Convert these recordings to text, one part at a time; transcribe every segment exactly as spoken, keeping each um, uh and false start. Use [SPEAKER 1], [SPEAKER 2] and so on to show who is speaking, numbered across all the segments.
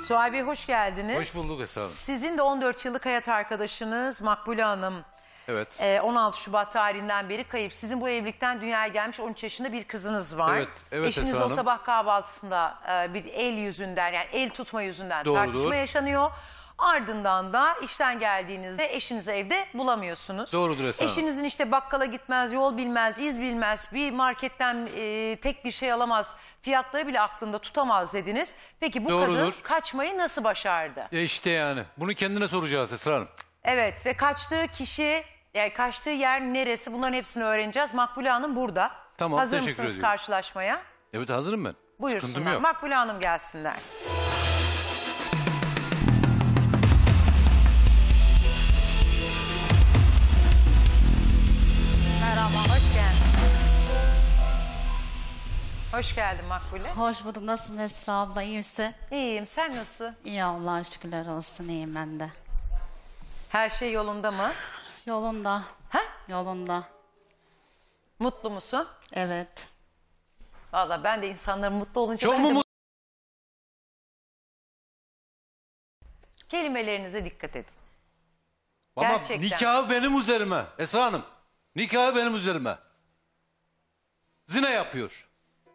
[SPEAKER 1] Suay Bey hoş geldiniz.
[SPEAKER 2] Hoş bulduk Esra Hanım.
[SPEAKER 1] Sizin de on dört yıllık hayat arkadaşınız Makbule Hanım.
[SPEAKER 2] Evet.
[SPEAKER 1] on altı Şubat tarihinden beri kayıp. Sizin bu evlilikten dünyaya gelmiş on üç yaşında bir kızınız var.
[SPEAKER 2] Evet, evet
[SPEAKER 1] Eşiniz
[SPEAKER 2] Esra
[SPEAKER 1] o
[SPEAKER 2] Hanım.
[SPEAKER 1] sabah kahvaltısında bir el yüzünden, yani el tutma yüzünden
[SPEAKER 2] Doğrudur.
[SPEAKER 1] tartışma yaşanıyor. Ardından da işten geldiğinizde eşinizi evde bulamıyorsunuz.
[SPEAKER 2] Doğrudur Esra Hanım.
[SPEAKER 1] Eşinizin işte bakkala gitmez, yol bilmez, iz bilmez, bir marketten e, tek bir şey alamaz, fiyatları bile aklında tutamaz dediniz. Peki bu
[SPEAKER 2] Doğrudur.
[SPEAKER 1] kadın kaçmayı nasıl başardı?
[SPEAKER 2] E işte yani. Bunu kendine soracağız Esra Hanım.
[SPEAKER 1] Evet ve kaçtığı kişi, yani kaçtığı yer neresi, bunların hepsini öğreneceğiz. Makbule Hanım burada.
[SPEAKER 2] Tamam,
[SPEAKER 1] Hazır
[SPEAKER 2] teşekkür
[SPEAKER 1] mısınız
[SPEAKER 2] ediyorum.
[SPEAKER 1] karşılaşmaya?
[SPEAKER 2] Evet, hazırım ben. Sıkıntım
[SPEAKER 1] Buyursunlar.
[SPEAKER 2] yok.
[SPEAKER 1] Makbule Hanım gelsinler. Merhaba, hoş geldin. Hoş geldin Makbule.
[SPEAKER 3] Hoş bulduk. Nasılsın Esra abla? İyi misin?
[SPEAKER 1] İyiyim, sen nasıl?
[SPEAKER 3] İyi, Allah'a şükürler olsun. İyiyim ben de.
[SPEAKER 1] Her şey yolunda mı?
[SPEAKER 3] Yolunda.
[SPEAKER 1] Ha?
[SPEAKER 3] Yolunda.
[SPEAKER 1] Mutlu musun?
[SPEAKER 3] Evet.
[SPEAKER 1] Vallahi ben de insanların mutlu olunca...
[SPEAKER 2] Çok
[SPEAKER 1] ben
[SPEAKER 2] mu
[SPEAKER 1] de...
[SPEAKER 2] mutlu?
[SPEAKER 1] Kelimelerinize dikkat edin.
[SPEAKER 2] Ama
[SPEAKER 1] Gerçekten.
[SPEAKER 2] nikahı benim üzerime Esra Hanım. Nikahı benim üzerime. Zina yapıyor.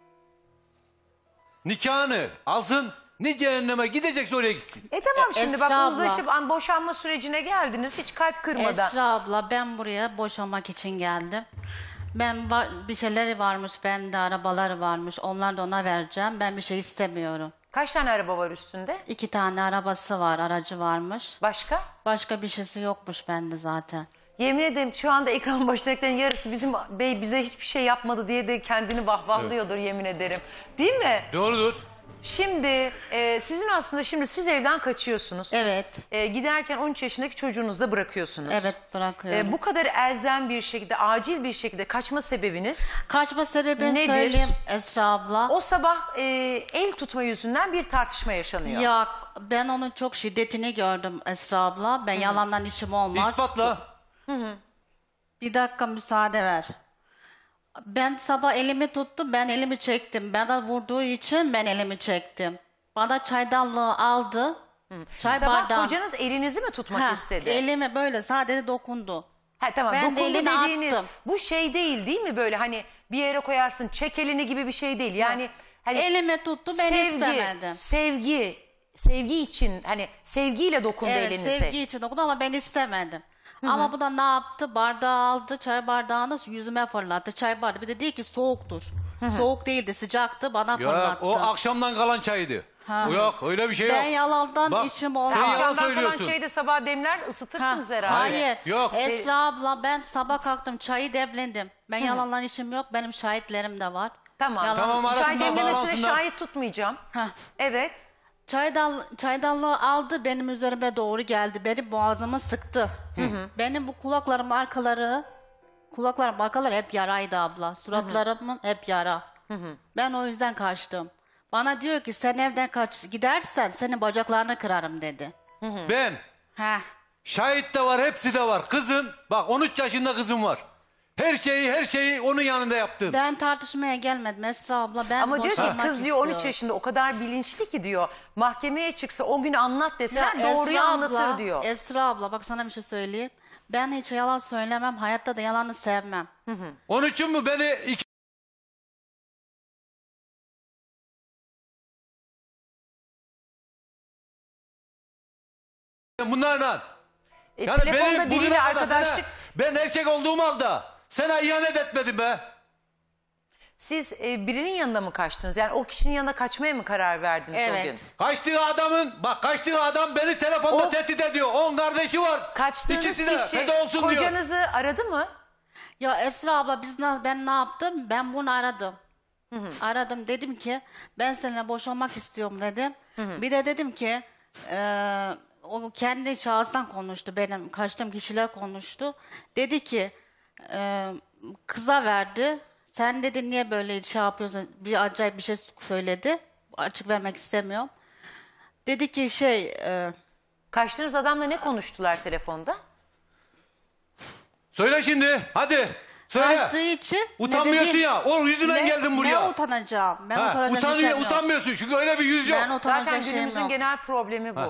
[SPEAKER 2] Nikahını alsın, ne cehenneme gidecekse oraya gitsin.
[SPEAKER 1] E tamam şimdi
[SPEAKER 3] Esra
[SPEAKER 1] bak
[SPEAKER 3] abla.
[SPEAKER 1] uzlaşıp an boşanma sürecine geldiniz hiç kalp kırmadan.
[SPEAKER 3] Esra abla, ben buraya boşanmak için geldim. Ben va- bir şeyleri varmış, bende arabaları varmış. Onları da ona vereceğim. Ben bir şey istemiyorum.
[SPEAKER 1] Kaç tane araba var üstünde?
[SPEAKER 3] İki tane arabası var, aracı varmış.
[SPEAKER 1] Başka?
[SPEAKER 3] Başka bir şeysi yokmuş bende zaten.
[SPEAKER 1] Yemin ederim şu anda ekran başındakilerin yarısı bizim bey bize hiçbir şey yapmadı diye de kendini vahvahlıyordur yemin ederim. Değil mi?
[SPEAKER 2] Doğrudur.
[SPEAKER 1] Şimdi e, sizin aslında şimdi siz evden kaçıyorsunuz.
[SPEAKER 3] Evet.
[SPEAKER 1] E, giderken on üç yaşındaki çocuğunuzu da bırakıyorsunuz.
[SPEAKER 3] Evet, bırakıyorum.
[SPEAKER 1] E, bu kadar elzem bir şekilde, acil bir şekilde kaçma sebebiniz
[SPEAKER 3] Kaçma sebebini
[SPEAKER 1] nedir?
[SPEAKER 3] söyleyeyim Esra abla.
[SPEAKER 1] O sabah e, el tutma yüzünden bir tartışma yaşanıyor.
[SPEAKER 3] Ya ben onun çok şiddetini gördüm Esra abla. Ben yalandan işim olmaz.
[SPEAKER 2] İspatla.
[SPEAKER 3] Bir dakika müsaade ver. Ben sabah elimi tuttum, ben elimi çektim. Bana vurduğu için ben elimi çektim. Bana çaydanlığı aldı. Çay
[SPEAKER 1] Sabah
[SPEAKER 3] bardağı.
[SPEAKER 1] kocanız elinizi mi tutmak
[SPEAKER 3] Ha,
[SPEAKER 1] istedi?
[SPEAKER 3] elime böyle sadece dokundu.
[SPEAKER 1] Ha, tamam
[SPEAKER 3] Ben de
[SPEAKER 1] dokundu
[SPEAKER 3] elini
[SPEAKER 1] dediğiniz
[SPEAKER 3] attım.
[SPEAKER 1] bu şey değil değil mi böyle hani bir yere koyarsın çek elini gibi bir şey değil. Yani hani
[SPEAKER 3] Elime tuttu, ben istemedim.
[SPEAKER 1] Sevgi, sevgi için hani sevgiyle dokundu
[SPEAKER 3] Evet,
[SPEAKER 1] elinize.
[SPEAKER 3] sevgi için dokundu ama ben istemedim. Ama bu da ne yaptı? Bardağı aldı, çay bardağını yüzüme fırlattı. Çay bardağı. Bir de değil ki soğuktur. Soğuk değildi, sıcaktı, bana
[SPEAKER 2] Ya
[SPEAKER 3] fırlattı.
[SPEAKER 2] o akşamdan kalan çaydı.
[SPEAKER 3] Ha.
[SPEAKER 2] O yok, öyle bir şey yok.
[SPEAKER 3] Ben yalandan
[SPEAKER 2] Bak,
[SPEAKER 3] işim olmaz.
[SPEAKER 2] sen yalan
[SPEAKER 1] Akşamdan kalan
[SPEAKER 2] söylüyorsun.
[SPEAKER 1] çayı da sabah demler ısıtırsınız
[SPEAKER 3] Ha,
[SPEAKER 1] herhalde.
[SPEAKER 3] Hayır.
[SPEAKER 2] Yok.
[SPEAKER 3] Esra abla, ben sabah kalktım, çayı demlendim. Ben yalandan işim yok. Benim şahitlerim de var.
[SPEAKER 1] Tamam.
[SPEAKER 3] Yalan-
[SPEAKER 2] Tamam,
[SPEAKER 1] Çay
[SPEAKER 2] arasında
[SPEAKER 1] demlemesine
[SPEAKER 2] bağlansınlar.
[SPEAKER 1] şahit tutmayacağım.
[SPEAKER 3] Ha.
[SPEAKER 1] Evet.
[SPEAKER 3] Çaydan, çaydanlığı aldı, benim üzerime doğru geldi. Benim boğazımı sıktı. Benim bu kulaklarım arkaları, kulaklarım arkaları hep yaraydı abla. Suratlarımın hep yara. Ben o yüzden kaçtım. Bana diyor ki sen evden kaç gidersen senin bacaklarını kırarım dedi.
[SPEAKER 2] Ben,
[SPEAKER 3] Heh.
[SPEAKER 2] şahit de var, hepsi de var. Kızın, bak on üç yaşında kızım var. Her şeyi, her şeyi onun yanında yaptım.
[SPEAKER 3] Ben tartışmaya gelmedim Esra abla. Ben
[SPEAKER 1] Ama diyor ki
[SPEAKER 3] boşanmak
[SPEAKER 1] kız diyor on üç
[SPEAKER 3] istiyorum.
[SPEAKER 1] yaşında o kadar bilinçli ki diyor. Mahkemeye çıksa o günü anlat deseler
[SPEAKER 3] Ya
[SPEAKER 1] doğruyu
[SPEAKER 3] Esra
[SPEAKER 1] anlatır
[SPEAKER 3] abla,
[SPEAKER 1] diyor.
[SPEAKER 3] Esra abla bak sana bir şey söyleyeyim. Ben hiç yalan söylemem. Hayatta da yalanı sevmem.
[SPEAKER 2] Onun için mi beni iki... Bunlarla.
[SPEAKER 1] E,
[SPEAKER 2] Yani
[SPEAKER 1] telefonda
[SPEAKER 2] benim
[SPEAKER 1] biriyle
[SPEAKER 2] bugüne kadar
[SPEAKER 1] arkadaşlık...
[SPEAKER 2] sana- ben erkek olduğum halde sana ihanet etmedim be.
[SPEAKER 1] Siz e, birinin yanına mı kaçtınız? Yani o kişinin yanına kaçmaya mı karar verdiniz o gün?
[SPEAKER 3] Evet.
[SPEAKER 2] Kaçtığı adamın, bak kaçtığı adam beni telefonda
[SPEAKER 1] O-
[SPEAKER 2] tehdit ediyor. On kardeşi var.
[SPEAKER 1] Kaçtığınız
[SPEAKER 2] İkisi de
[SPEAKER 1] kişi
[SPEAKER 2] feda olsun diyor.
[SPEAKER 1] kocanızı aradı mı?
[SPEAKER 3] Ya Esra abla biz ne, ben ne yaptım? Ben bunu aradım. Aradım, dedim ki ben seninle boşanmak istiyorum dedim. Bir de dedim ki e, o kendi şahıstan konuştu, benim kaçtığım kişiler konuştu. Dedi ki e, kıza verdi. Sen dedi niye böyle şey yapıyorsun? Bir acayip bir şey söyledi. Açık vermek istemiyorum. Dedi ki şey e,
[SPEAKER 1] Kaçtığınız adamla ne konuştular telefonda?
[SPEAKER 2] Söyle şimdi hadi. Söyle.
[SPEAKER 3] Kaçtığı için. ne
[SPEAKER 2] Utanmıyorsun
[SPEAKER 3] dediğim-
[SPEAKER 2] ya. O yüzünden
[SPEAKER 3] ne,
[SPEAKER 2] geldin buraya.
[SPEAKER 3] Ne utanacağım? Ben
[SPEAKER 2] Ha,
[SPEAKER 3] utanacağım bir
[SPEAKER 2] utanıyor,
[SPEAKER 3] şeyim yok.
[SPEAKER 2] utanmıyorsun çünkü öyle bir yüz yok.
[SPEAKER 3] Ben utanacak
[SPEAKER 1] Zaten
[SPEAKER 3] şeyim
[SPEAKER 1] günümüzün
[SPEAKER 3] yok.
[SPEAKER 1] genel problemi bu.
[SPEAKER 2] Ha.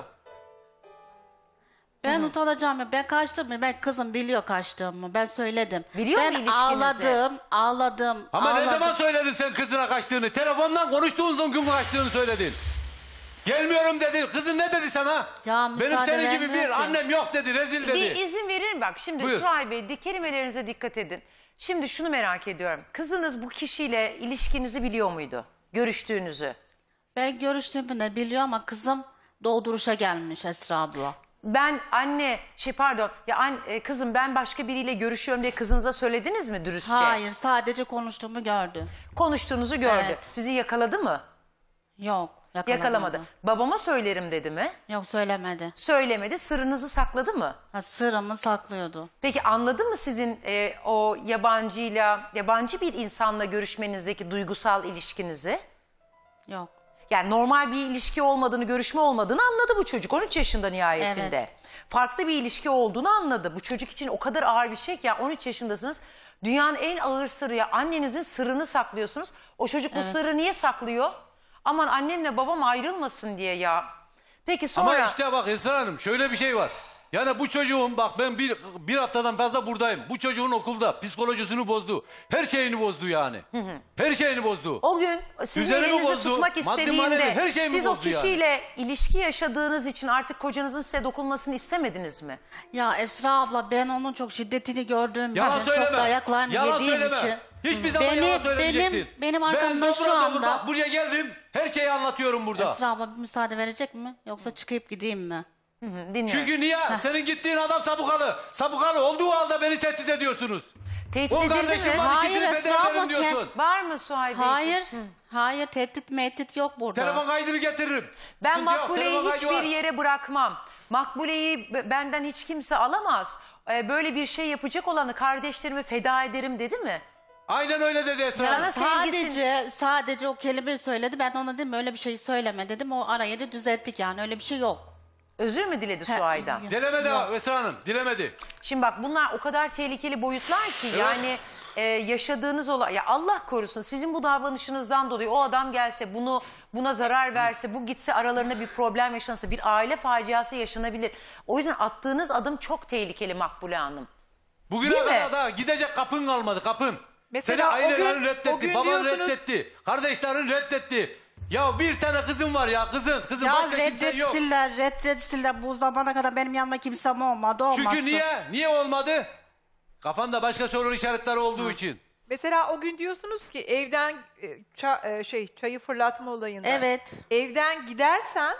[SPEAKER 3] Ben utanacağım ya. Ben kaçtım mı? Ben kızım biliyor kaçtığımı. Ben söyledim.
[SPEAKER 1] Biliyor mu
[SPEAKER 3] ben
[SPEAKER 1] ilişkinizi?
[SPEAKER 3] ağladım, ağladım,
[SPEAKER 2] Ama
[SPEAKER 3] ağladım.
[SPEAKER 2] ne zaman söyledin sen kızına kaçtığını? Telefondan konuştuğun zaman gün kaçtığını söyledin. Gelmiyorum dedin. Kızın ne dedi sana?
[SPEAKER 3] Ya
[SPEAKER 2] Benim
[SPEAKER 3] müsaade
[SPEAKER 2] senin gibi
[SPEAKER 3] vermiyor
[SPEAKER 2] bir
[SPEAKER 3] ki.
[SPEAKER 2] annem yok dedi. Rezil dedi.
[SPEAKER 1] Bir izin verir bak. Şimdi
[SPEAKER 2] Buyur.
[SPEAKER 1] Suay Bey, de kelimelerinize dikkat edin. Şimdi şunu merak ediyorum. Kızınız bu kişiyle ilişkinizi biliyor muydu? Görüştüğünüzü.
[SPEAKER 3] Ben görüştüğümü de biliyor ama kızım doğduruşa gelmiş Esra abla.
[SPEAKER 1] Ben anne, şey pardon, ya an, e, kızım ben başka biriyle görüşüyorum diye kızınıza söylediniz mi dürüstçe?
[SPEAKER 3] Hayır, sadece konuştuğumu gördü.
[SPEAKER 1] Konuştuğunuzu gördü.
[SPEAKER 3] Evet.
[SPEAKER 1] Sizi yakaladı mı?
[SPEAKER 3] Yok, yakalamadı.
[SPEAKER 1] Yakalamadı. Babama söylerim dedi mi?
[SPEAKER 3] Yok, söylemedi.
[SPEAKER 1] Söylemedi. Sırrınızı sakladı mı?
[SPEAKER 3] Ha, sırrımı saklıyordu.
[SPEAKER 1] Peki anladı mı sizin e, o yabancıyla, yabancı bir insanla görüşmenizdeki duygusal ilişkinizi?
[SPEAKER 3] Yok.
[SPEAKER 1] Yani normal bir ilişki olmadığını, görüşme olmadığını anladı bu çocuk. on üç yaşında nihayetinde.
[SPEAKER 3] Evet.
[SPEAKER 1] Farklı bir ilişki olduğunu anladı. Bu çocuk için o kadar ağır bir şey ki ya on üç yaşındasınız. Dünyanın en ağır sırrı ya annenizin sırrını saklıyorsunuz. O çocuk bu
[SPEAKER 3] Evet.
[SPEAKER 1] sırrı niye saklıyor? Aman annemle babam ayrılmasın diye ya. Peki sonra...
[SPEAKER 2] Ama işte bak Esra Hanım şöyle bir şey var. Yani bu çocuğun bak ben bir, bir haftadan fazla buradayım. Bu çocuğun okulda psikolojisini bozdu. Her şeyini bozdu yani. Her şeyini bozdu.
[SPEAKER 1] O gün sizin
[SPEAKER 2] Düzenimi
[SPEAKER 1] elinizi
[SPEAKER 2] bozdu,
[SPEAKER 1] tutmak
[SPEAKER 2] maddi manevi
[SPEAKER 1] istediğinde
[SPEAKER 2] her şeyimi
[SPEAKER 1] siz o
[SPEAKER 2] bozdu yani.
[SPEAKER 1] kişiyle ilişki yaşadığınız için artık kocanızın size dokunmasını istemediniz mi?
[SPEAKER 3] Ya Esra abla, ben onun çok şiddetini gördüğüm
[SPEAKER 2] Yalan
[SPEAKER 3] için,
[SPEAKER 2] söyleme.
[SPEAKER 3] çok dayaklarını
[SPEAKER 2] Yalan
[SPEAKER 3] yediğim
[SPEAKER 2] söyleme.
[SPEAKER 3] için.
[SPEAKER 2] Hiçbir zaman
[SPEAKER 3] Beni-
[SPEAKER 2] yalan söylemeyeceksin.
[SPEAKER 3] benim- benim arkamda
[SPEAKER 2] ben
[SPEAKER 3] şu
[SPEAKER 2] dobra
[SPEAKER 3] anda-
[SPEAKER 2] dobra bak buraya geldim. Her şeyi anlatıyorum burada.
[SPEAKER 3] Esra abla bir müsaade verecek mi? Yoksa çıkıp gideyim mi?
[SPEAKER 1] Hı hı, dinliyorum.
[SPEAKER 2] Çünkü niye? Senin gittiğin adam sabıkalı. Sabıkalı olduğu halde beni tehdit ediyorsunuz.
[SPEAKER 1] Tehdit
[SPEAKER 2] O
[SPEAKER 1] edildi
[SPEAKER 2] kardeşim
[SPEAKER 1] mi?
[SPEAKER 2] var
[SPEAKER 3] Hayır,
[SPEAKER 2] ikisini feda
[SPEAKER 3] Esra
[SPEAKER 2] ederim
[SPEAKER 3] abla,
[SPEAKER 2] diyorsun.
[SPEAKER 1] Var mı Suhay Bey?
[SPEAKER 3] Hayır.
[SPEAKER 1] Hı.
[SPEAKER 3] Hayır, tehdit mehdit yok burada.
[SPEAKER 2] Telefon kaydını getiririm.
[SPEAKER 1] Ben
[SPEAKER 2] Sıkıntı yok,
[SPEAKER 1] Makbule'yi
[SPEAKER 2] telefon kaydı
[SPEAKER 1] hiçbir
[SPEAKER 2] var.
[SPEAKER 1] yere bırakmam. Makbule'yi b- benden hiç kimse alamaz. Ee, böyle bir şey yapacak olanı kardeşlerimi feda ederim dedi mi?
[SPEAKER 2] Aynen öyle dedi Esra
[SPEAKER 1] Sana
[SPEAKER 2] Hanım.
[SPEAKER 3] Sadece sadece o kelimeyi söyledi. Ben ona dedim öyle bir şey söyleme dedim. O arayı da düzelttik yani, öyle bir şey yok.
[SPEAKER 1] Özür mü diledi Suay'dan?
[SPEAKER 3] yok.
[SPEAKER 2] Dilemedi Esra Hanım. Dilemedi.
[SPEAKER 1] Şimdi bak bunlar o kadar tehlikeli boyutlar ki yani e, yaşadığınız olay ya Allah korusun sizin bu davranışınızdan dolayı o adam gelse bunu buna zarar verse bu gitse aralarında bir problem yaşansa bir aile faciası yaşanabilir. O yüzden attığınız adım çok tehlikeli Makbule Hanım.
[SPEAKER 2] Bugüne
[SPEAKER 1] Değil mi?
[SPEAKER 2] kadar da gidecek kapın kalmadı kapın.
[SPEAKER 4] Mesela
[SPEAKER 2] Seni
[SPEAKER 4] o
[SPEAKER 2] ailelerin
[SPEAKER 4] gün-
[SPEAKER 2] reddetti,
[SPEAKER 4] o gün
[SPEAKER 2] baban
[SPEAKER 4] diyorsunuz-
[SPEAKER 2] reddetti, kardeşlerin reddetti. Ya bir tane kızım var ya kızın, kızın
[SPEAKER 3] Ya
[SPEAKER 2] başka kimse yok.
[SPEAKER 3] reddetsinler, reddetsinler. Bu zamana kadar benim yanımda kimsem olmadı, olmazsın.
[SPEAKER 2] Çünkü niye? Niye olmadı? Kafanda başka soru işaretleri olduğu için.
[SPEAKER 4] Mesela o gün diyorsunuz ki evden e, ça- e, şey çayı fırlatma olayında.
[SPEAKER 3] Evet.
[SPEAKER 4] Evden gidersen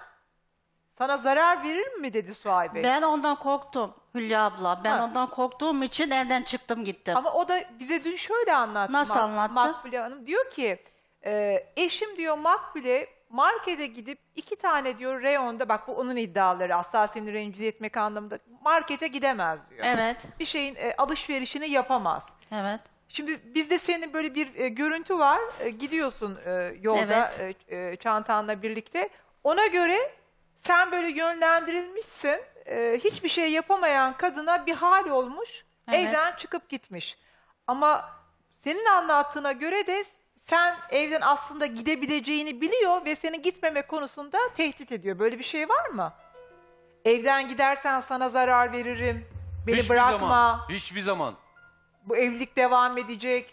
[SPEAKER 4] sana zarar verir mi dedi Suay Bey.
[SPEAKER 3] Ben ondan korktum Hülya abla. Ben
[SPEAKER 4] Ha.
[SPEAKER 3] ondan korktuğum için evden çıktım gittim.
[SPEAKER 4] Ama o da bize dün şöyle anlattı.
[SPEAKER 3] Nasıl
[SPEAKER 4] Mak-
[SPEAKER 3] anlattı?
[SPEAKER 4] Makbule Hanım diyor ki e, eşim diyor Makbule markete gidip iki tane diyor reyonda, bak bu onun iddiaları, asla seni rencide etmek anlamında, markete gidemez diyor.
[SPEAKER 3] Evet.
[SPEAKER 4] Bir şeyin e, alışverişini yapamaz.
[SPEAKER 3] Evet.
[SPEAKER 4] Şimdi bizde senin böyle bir e, görüntü var. E, gidiyorsun e, yolda
[SPEAKER 3] Evet.
[SPEAKER 4] e, e, çantanla birlikte. Ona göre sen böyle yönlendirilmişsin. E, hiçbir şey yapamayan kadına bir hal olmuş.
[SPEAKER 3] Evet.
[SPEAKER 4] Evden çıkıp gitmiş. Ama senin anlattığına göre de sen evden aslında gidebileceğini biliyor ve senin gitmeme konusunda tehdit ediyor. Böyle bir şey var mı? Evden gidersen sana zarar veririm. Beni
[SPEAKER 2] Hiçbir
[SPEAKER 4] bırakma.
[SPEAKER 2] zaman. Hiçbir zaman.
[SPEAKER 4] Bu evlilik devam edecek.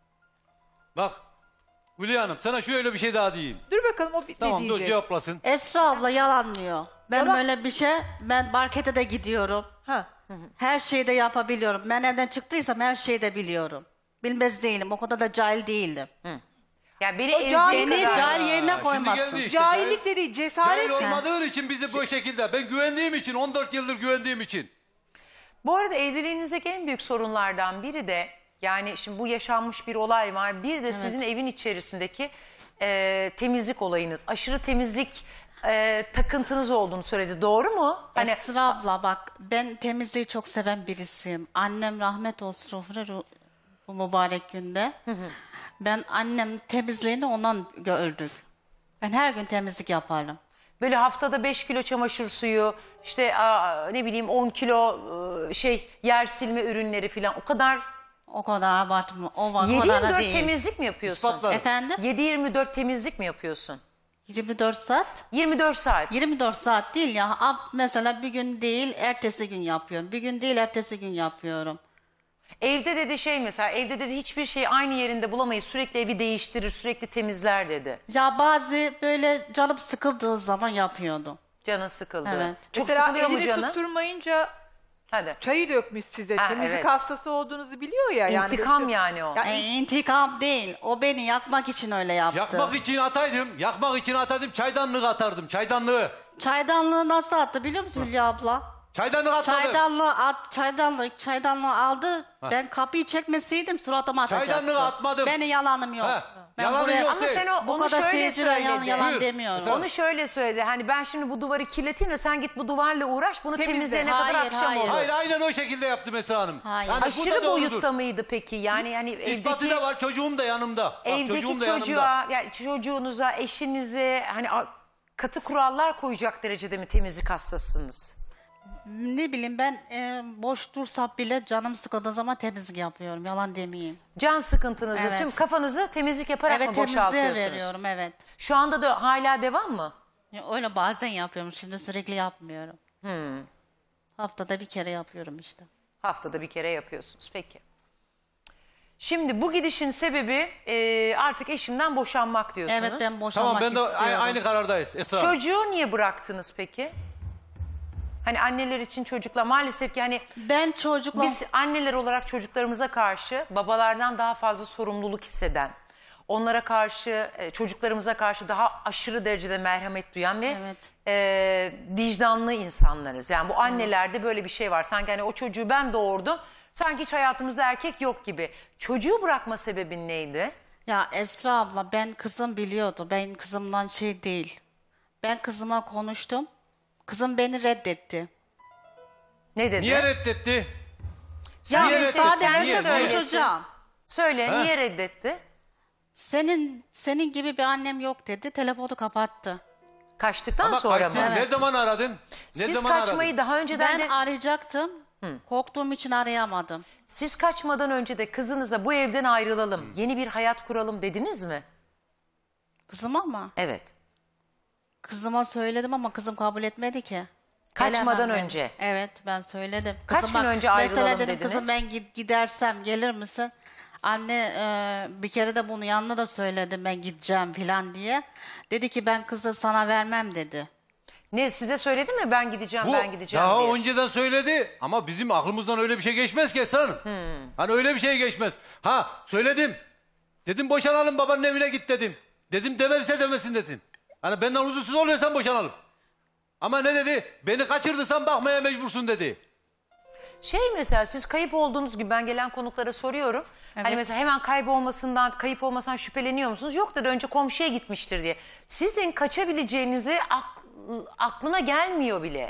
[SPEAKER 2] Bak Hülya Hanım sana şöyle bir şey daha diyeyim.
[SPEAKER 4] Dur bakalım o bir
[SPEAKER 2] Tamam
[SPEAKER 4] ne
[SPEAKER 2] dur
[SPEAKER 4] diyecek.
[SPEAKER 2] cevaplasın.
[SPEAKER 3] Esra abla yalanlıyor. Ben
[SPEAKER 4] Yalan-
[SPEAKER 3] öyle bir şey, ben markete de gidiyorum.
[SPEAKER 4] Ha.
[SPEAKER 3] Her şeyi de yapabiliyorum. Ben evden çıktıysam her şeyi de biliyorum. Bilmez değilim. O kadar da cahil değilim.
[SPEAKER 1] Ya beni
[SPEAKER 4] O cahil-
[SPEAKER 1] ezdiği
[SPEAKER 3] Beni
[SPEAKER 1] kadar.
[SPEAKER 3] cahil
[SPEAKER 2] Ha,
[SPEAKER 3] yerine
[SPEAKER 2] şimdi
[SPEAKER 3] koymazsın.
[SPEAKER 2] geldi işte,
[SPEAKER 4] Cahillik
[SPEAKER 2] cahil-
[SPEAKER 4] dediği cesaret
[SPEAKER 2] Cahil
[SPEAKER 4] mi?
[SPEAKER 2] olmadığın için bizi bu şekilde. Ben güvendiğim için on dört yıldır güvendiğim için.
[SPEAKER 1] Bu arada evliliğinizdeki en büyük sorunlardan biri de yani şimdi bu yaşanmış bir olay var. Bir de sizin evin içerisindeki e, temizlik olayınız. Aşırı temizlik e, takıntınız olduğunu söyledi. Doğru mu? Hani
[SPEAKER 3] Esra abla bak, ben temizliği çok seven birisiyim. Annem rahmet olsun ruhuna bu mübarek günde. Ben annem temizliğini ondan gördük. Ben her gün temizlik yaparım.
[SPEAKER 1] böyle haftada beş kilo çamaşır suyu, işte aa, ne bileyim on kilo e, şey yer silme ürünleri falan o kadar
[SPEAKER 3] O kadar abartma. O var,
[SPEAKER 1] yedi
[SPEAKER 3] o kadar
[SPEAKER 1] yirmi
[SPEAKER 3] da
[SPEAKER 1] dört
[SPEAKER 3] değil.
[SPEAKER 1] temizlik mi yapıyorsun?
[SPEAKER 2] İspatlarım.
[SPEAKER 3] Efendim?
[SPEAKER 1] yedi yirmi dört temizlik mi yapıyorsun?
[SPEAKER 3] yirmi dört saat.
[SPEAKER 1] yirmi dört saat.
[SPEAKER 3] yirmi dört saat değil ya. Ab- Mesela bir gün değil, ertesi gün yapıyorum. Bir gün değil, ertesi gün yapıyorum.
[SPEAKER 1] Evde dedi şey mesela evde dedi hiçbir şeyi aynı yerinde bulamayız. Sürekli evi değiştirir, sürekli temizler dedi.
[SPEAKER 3] Ya bazı böyle canım sıkıldığı zaman yapıyordum.
[SPEAKER 1] Canın sıkıldı.
[SPEAKER 3] Evet.
[SPEAKER 1] Çok
[SPEAKER 4] Mesela
[SPEAKER 1] sıkılıyor mu
[SPEAKER 4] elini
[SPEAKER 1] canın?
[SPEAKER 4] tutturmayınca
[SPEAKER 1] Hadi.
[SPEAKER 4] çayı dökmüş size.
[SPEAKER 1] Ha,
[SPEAKER 4] Temizlik
[SPEAKER 1] evet.
[SPEAKER 4] hastası olduğunuzu biliyor ya. Yani
[SPEAKER 1] İntikam
[SPEAKER 4] böyle-
[SPEAKER 1] yani o.
[SPEAKER 4] Ya
[SPEAKER 3] E, intikam değil. O beni yakmak için öyle yaptı.
[SPEAKER 2] Yakmak için ataydım. Yakmak için ataydım. Çaydanlığı atardım. Çaydanlığı.
[SPEAKER 3] Çaydanlığı nasıl attı biliyor musun Hülya abla?
[SPEAKER 2] Çaydanlığı atmadım.
[SPEAKER 3] Çaydanlığı at, çaydanlık, çaydanlığı aldı. Ben kapıyı çekmeseydim suratıma atacaktı.
[SPEAKER 2] Çaydanlığı atmadım.
[SPEAKER 3] Benim yalanım yok.
[SPEAKER 2] Ha,
[SPEAKER 3] Ben
[SPEAKER 2] yalanın
[SPEAKER 3] buraya-
[SPEAKER 2] yok
[SPEAKER 1] Ama
[SPEAKER 2] değil.
[SPEAKER 1] sen o,
[SPEAKER 3] Bu
[SPEAKER 1] onu
[SPEAKER 3] kadar
[SPEAKER 1] şöyle
[SPEAKER 3] seyirciler yalan,
[SPEAKER 1] söyledi.
[SPEAKER 3] yalan
[SPEAKER 2] Buyur.
[SPEAKER 3] demiyorum.
[SPEAKER 2] Mesela-
[SPEAKER 1] Onu şöyle söyledi. Hani ben şimdi bu duvarı kirleteyim de sen git bu duvarla uğraş. Bunu
[SPEAKER 4] Temizle.
[SPEAKER 1] temizleyene kadar
[SPEAKER 3] Hayır,
[SPEAKER 1] akşam
[SPEAKER 3] hayır.
[SPEAKER 1] olur.
[SPEAKER 2] Hayır aynen o şekilde yaptım Esra Hanım.
[SPEAKER 3] Hayır.
[SPEAKER 2] Yani bu da
[SPEAKER 1] Aşırı
[SPEAKER 2] doğrudur.
[SPEAKER 1] boyutta mıydı peki? Yani yani
[SPEAKER 2] İspatı
[SPEAKER 1] evdeki
[SPEAKER 2] da var. Çocuğum da yanımda. Bak,
[SPEAKER 1] evdeki
[SPEAKER 2] çocuğum da yanımda.
[SPEAKER 1] çocuğa, yani çocuğunuza, eşinize hani a- katı kurallar koyacak derecede mi temizlik hastasınız?
[SPEAKER 3] Ne bileyim ben e, boş dursam bile canım sıkıldığı zaman temizlik yapıyorum. Yalan demeyeyim.
[SPEAKER 1] Can sıkıntınızı,
[SPEAKER 3] Evet.
[SPEAKER 1] tüm kafanızı temizlik yaparak
[SPEAKER 3] Evet
[SPEAKER 1] mı
[SPEAKER 3] temizliğe
[SPEAKER 1] boşaltıyorsunuz?
[SPEAKER 3] veriyorum evet.
[SPEAKER 1] Şu anda da hala devam mı?
[SPEAKER 3] Ya, öyle bazen yapıyorum şimdi sürekli yapmıyorum.
[SPEAKER 1] Hmm.
[SPEAKER 3] Haftada bir kere yapıyorum işte.
[SPEAKER 1] Haftada bir kere yapıyorsunuz. Peki. Şimdi bu gidişin sebebi e, artık eşimden boşanmak diyorsunuz.
[SPEAKER 3] Evet ben boşanmak
[SPEAKER 2] Tamam ben de
[SPEAKER 3] istiyorum.
[SPEAKER 2] a- aynı karardayız Esra Hanım.
[SPEAKER 1] Çocuğu niye bıraktınız peki? Hani anneler için çocuklar maalesef ki hani
[SPEAKER 3] Ben çocukla
[SPEAKER 1] biz anneler olarak çocuklarımıza karşı babalardan daha fazla sorumluluk hisseden, onlara karşı e, çocuklarımıza karşı daha aşırı derecede merhamet duyan ve
[SPEAKER 3] Evet.
[SPEAKER 1] e, vicdanlı insanlarız. Yani bu annelerde böyle bir şey var. Sanki hani o çocuğu ben doğurdum. Sanki hiç hayatımızda erkek yok gibi. Çocuğu bırakma sebebin neydi?
[SPEAKER 3] ya Esra abla ben kızım biliyordu. Ben kızımdan şey değil. Ben kızıma konuştum. Kızım beni reddetti.
[SPEAKER 1] Ne dedi?
[SPEAKER 2] Niye reddetti?
[SPEAKER 3] Ya
[SPEAKER 2] Niye
[SPEAKER 3] müsaade
[SPEAKER 2] reddetti?
[SPEAKER 3] edersen
[SPEAKER 2] Niye? Niye?
[SPEAKER 3] konuşacağım.
[SPEAKER 1] Söyle
[SPEAKER 2] Ha?
[SPEAKER 1] niye reddetti?
[SPEAKER 3] Senin senin gibi bir annem yok dedi. Telefonu kapattı.
[SPEAKER 1] Kaçtıktan
[SPEAKER 2] Ama
[SPEAKER 1] sonra
[SPEAKER 2] kaçtın.
[SPEAKER 1] mı?
[SPEAKER 2] Ne zaman aradın? Ne
[SPEAKER 1] Siz
[SPEAKER 2] zaman
[SPEAKER 1] kaçmayı
[SPEAKER 2] aradın?
[SPEAKER 1] daha önceden
[SPEAKER 3] Ben
[SPEAKER 1] de...
[SPEAKER 3] arayacaktım. Korktuğum için arayamadım.
[SPEAKER 1] Siz kaçmadan önce de kızınıza bu evden ayrılalım, yeni bir hayat kuralım dediniz mi?
[SPEAKER 3] Kızıma mı?
[SPEAKER 1] Evet.
[SPEAKER 3] Kızıma söyledim ama kızım kabul etmedi ki.
[SPEAKER 1] Kaçmadan
[SPEAKER 3] Gelemem ben.
[SPEAKER 1] önce.
[SPEAKER 3] Evet ben söyledim.
[SPEAKER 1] Kaç
[SPEAKER 3] Kızıma-
[SPEAKER 1] gün önce ayrılalım
[SPEAKER 3] mesela dedim,
[SPEAKER 1] dediniz?
[SPEAKER 3] Kızım ben gid- gidersem gelir misin? Anne e, bir kere de bunu yanına da söyledim ben gideceğim falan diye. Dedi ki ben kızı sana vermem dedi.
[SPEAKER 1] Ne size söyledi mi ben gideceğim
[SPEAKER 2] Bu
[SPEAKER 1] ben gideceğim
[SPEAKER 2] daha
[SPEAKER 1] diye?
[SPEAKER 2] önceden söyledi ama bizim aklımızdan öyle bir şey geçmez ki Esra Hanım. Hani öyle bir şey geçmez. Ha söyledim. Dedim boşanalım babanın evine git dedim. Dedim demediyse demesin desin. Hani benden huzursuz oluyorsan boşanalım. Ama ne dedi? Beni kaçırdıysan bakmaya mecbursun dedi.
[SPEAKER 1] Şey mesela siz kayıp olduğunuz gibi ben gelen konuklara soruyorum. Hani
[SPEAKER 3] Evet.
[SPEAKER 1] mesela hemen kaybolmasından, kayıp olmasından şüpheleniyor musunuz? Yok dedi önce komşuya gitmiştir diye. Sizin kaçabileceğinizi ak- aklına gelmiyor bile.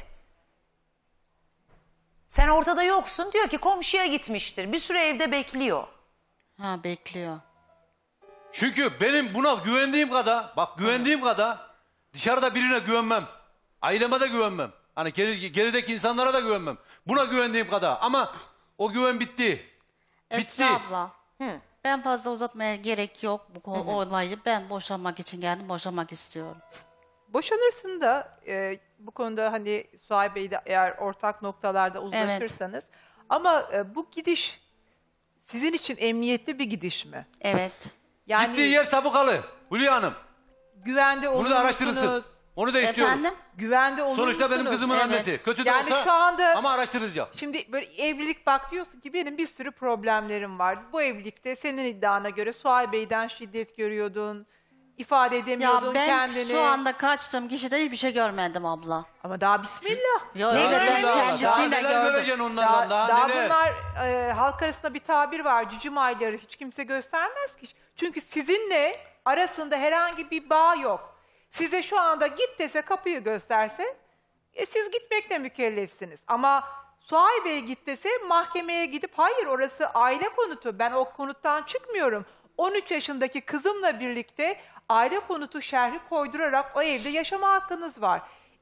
[SPEAKER 1] Sen ortada yoksun diyor ki komşuya gitmiştir. Bir süre evde bekliyor.
[SPEAKER 3] Ha bekliyor.
[SPEAKER 2] Çünkü benim buna güvendiğim kadar, bak güvendiğim kadar dışarıda birine güvenmem. Aileme de güvenmem. Hani geri, gerideki insanlara da güvenmem. Buna güvendiğim kadar ama o güven bitti. Bitti.
[SPEAKER 3] Esra abla. Ben fazla uzatmaya gerek yok bu konu, olayı. Ben boşanmak için geldim. Boşanmak istiyorum.
[SPEAKER 4] boşanırsın da e, bu konuda hani Suay Bey'de eğer ortak noktalarda uzlaşırsanız. Ama e, bu gidiş sizin için emniyetli bir gidiş mi?
[SPEAKER 3] Evet.
[SPEAKER 4] Yani
[SPEAKER 2] Gittiği yer sabıkalı. Hülya Hanım.
[SPEAKER 4] güvende olur
[SPEAKER 2] Bunu da araştırırsın.
[SPEAKER 4] musunuz?
[SPEAKER 2] Onu da istiyorum.
[SPEAKER 3] Efendim?
[SPEAKER 4] Güvende olur
[SPEAKER 2] Sonuçta benim
[SPEAKER 4] musunuz?
[SPEAKER 2] kızımın
[SPEAKER 3] Evet.
[SPEAKER 2] annesi. Kötü de
[SPEAKER 4] Yani
[SPEAKER 2] olsa
[SPEAKER 4] şu anda-
[SPEAKER 2] ama araştırılacak.
[SPEAKER 4] Şimdi böyle evlilik bak diyorsun ki benim bir sürü problemlerim var. Bu evlilikte senin iddiana göre Suay Bey'den şiddet görüyordun. ifade
[SPEAKER 3] Ya
[SPEAKER 4] edemiyordun
[SPEAKER 3] ben
[SPEAKER 4] kendini.
[SPEAKER 3] şu anda kaçtığım kişiden hiçbir şey görmedim abla.
[SPEAKER 4] Ama daha bismillah.
[SPEAKER 3] Yo,
[SPEAKER 1] Ne
[SPEAKER 3] öyle ben
[SPEAKER 1] görmedin?
[SPEAKER 2] Daha
[SPEAKER 3] kendisini de
[SPEAKER 2] neler
[SPEAKER 3] gördüm.
[SPEAKER 2] göreceksin onlardan?
[SPEAKER 4] Daha,
[SPEAKER 2] Daha,
[SPEAKER 4] daha
[SPEAKER 2] neler?
[SPEAKER 4] bunlar e, halk arasında bir tabir var. Cücüm ayları hiç kimse göstermez ki. Çünkü sizinle arasında herhangi bir bağ yok. Size şu anda git dese kapıyı gösterse e, siz gitmekle mükellefsiniz. Ama Suay Bey git dese mahkemeye gidip hayır orası aile konutu. Ben o konuttan çıkmıyorum. on üç yaşındaki kızımla birlikte aile konutu şerhi koydurarak o evde yaşama hakkınız var.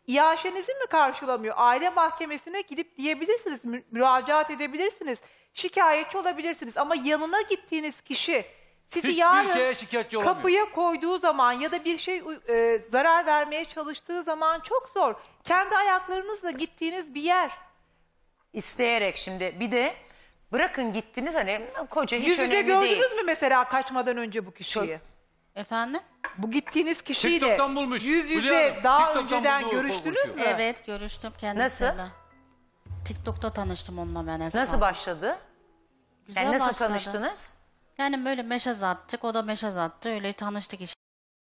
[SPEAKER 4] İaşenizi mi karşılamıyor? Aile mahkemesine gidip diyebilirsiniz, mü- müracaat edebilirsiniz, şikayetçi olabilirsiniz. Ama yanına gittiğiniz kişi sizi
[SPEAKER 2] Hiçbir
[SPEAKER 4] yarın
[SPEAKER 2] şeye şikayetçi olamıyor.
[SPEAKER 4] kapıya koyduğu zaman ya da bir şey e, zarar vermeye çalıştığı zaman çok zor. Kendi ayaklarınızla gittiğiniz bir yer.
[SPEAKER 1] İsteyerek şimdi bir de bırakın gittiniz hani koca hiç
[SPEAKER 4] Yüz yüze
[SPEAKER 1] önemli
[SPEAKER 4] gördünüz
[SPEAKER 1] değil.
[SPEAKER 4] mü mesela kaçmadan önce bu kişiyi?
[SPEAKER 1] Çok-
[SPEAKER 3] Efendim?
[SPEAKER 4] Bu gittiğiniz kişiyle
[SPEAKER 2] TikTok'tan bulmuş.
[SPEAKER 4] yüz
[SPEAKER 2] Hülya
[SPEAKER 4] yüze
[SPEAKER 2] Hanım,
[SPEAKER 4] daha
[SPEAKER 2] TikTok'tan
[SPEAKER 4] önceden
[SPEAKER 2] bulduğu
[SPEAKER 4] görüştünüz
[SPEAKER 2] konuşuyor.
[SPEAKER 4] mü?
[SPEAKER 3] Evet, görüştüm kendisiyle.
[SPEAKER 1] Nasıl?
[SPEAKER 3] TikTok'ta tanıştım onunla ben Esra.
[SPEAKER 1] Nasıl başladı?
[SPEAKER 3] Güzel
[SPEAKER 1] Yani nasıl
[SPEAKER 3] başladı.
[SPEAKER 1] tanıştınız?
[SPEAKER 3] Yani böyle meşaz attık, o da meşaz attı. Öyle tanıştık işte.